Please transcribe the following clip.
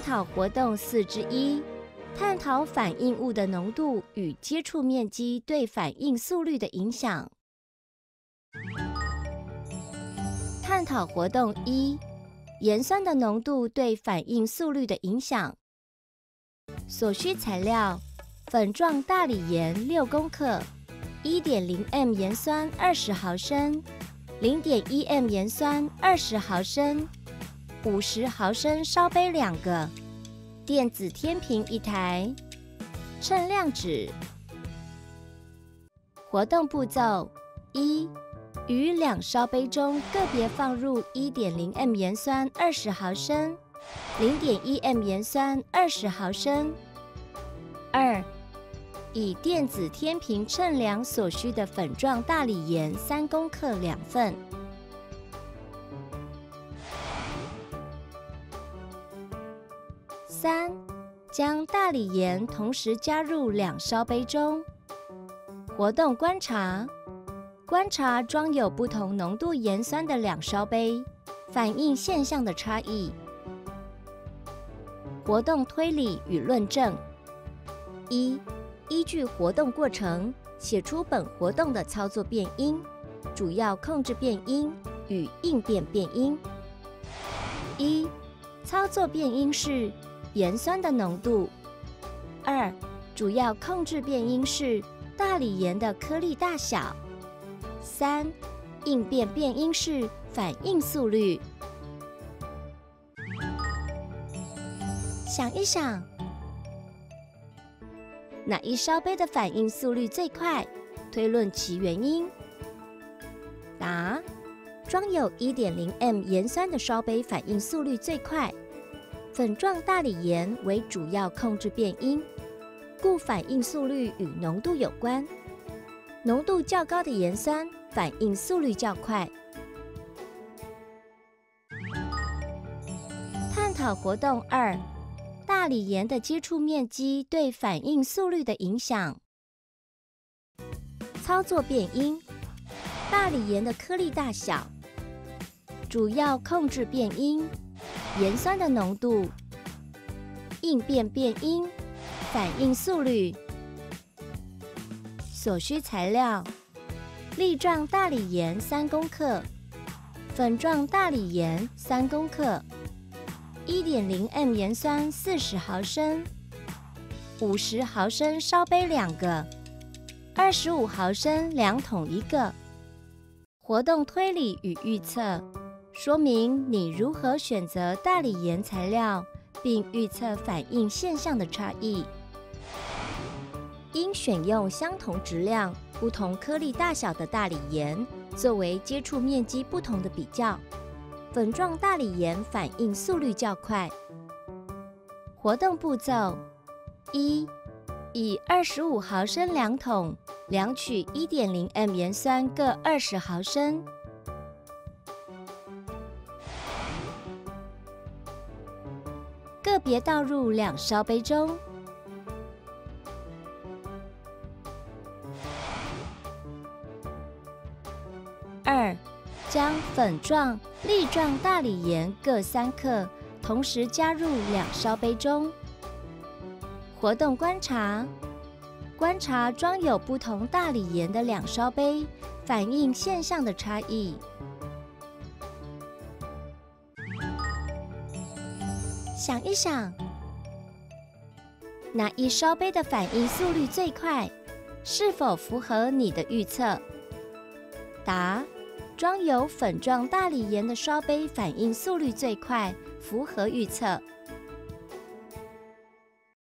讨活动4之一，探讨反应物的浓度与接触面积对反应速率的影响。探讨活动1：盐酸的浓度对反应速率的影响。所需材料：粉状大理盐6公克， 1.0m 盐酸20毫升， 0.1m 盐酸20毫升，50毫升烧杯2个，电子天平1台，称量纸。活动步骤1：于2烧杯中个别放入 1.0m 盐酸20毫升， 0.1m 盐酸20毫升。2：以电子天平称量所需的粉状大理盐3公克2份。3：将大理盐同时加入2烧杯中。活动观察：观察装有不同浓度盐酸的2烧杯，反应现象的差异。活动推理与论证： 1、依据活动过程，写出本活动的操作变因、主要控制变因与应变变因。1、操作变因是盐酸的浓度。2、主要控制变因是大理盐的颗粒大小。3、应变变因是反应速率。想一想，哪一烧杯的反应速率最快？推论其原因。答：装有 1.0m 盐酸的烧杯反应速率最快。粉状大理盐为主要控制变因，故反应速率与浓度有关。浓度较高的盐酸反应速率较快。探讨活动2：大理盐的接触面积对反应速率的影响。操作变因：大理盐的颗粒大小。主要控制变因：盐酸的浓度。应变变因：反应速率。所需材料：粒状大理盐3公克，粉状大理盐3公克， 1.0m 盐酸40毫升，50毫升烧杯2个，25毫升量桶1个。活动推理与预测：说明你如何选择大理盐材料，并预测反应现象的差异。应选用相同质量、不同颗粒大小的大理盐，作为接触面积不同的比较。粉状大理盐反应速率较快。活动步骤1：以25毫升量桶量取 1.0m 盐酸各20毫升。个别倒入2烧杯中。2、将粉状、粒状大理盐各3克，同时加入2烧杯中。活动观察：观察装有不同大理盐的2烧杯反应现象的差异。想一想，哪一烧杯的反应速率最快？是否符合你的预测？答：装有粉状大理盐的烧杯反应速率最快，符合预测。